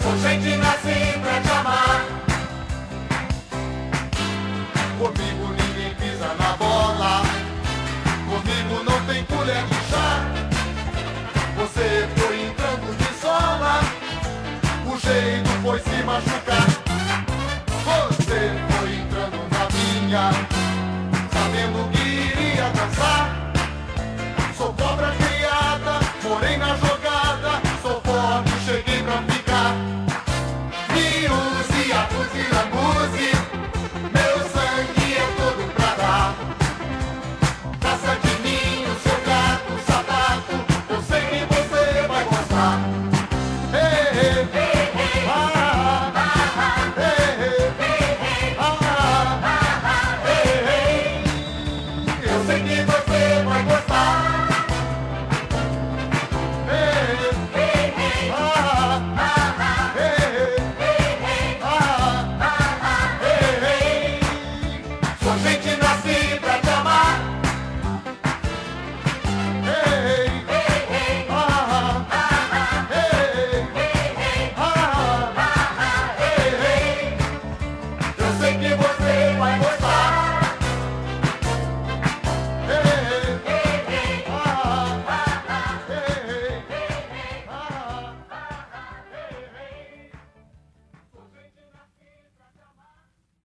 gente nasci pra te amar. Comigo ninguém pisa na bola, comigo não tem colher de chá. Você foi entrando de sola, o jeito foi se machucar. Você foi entrando na minha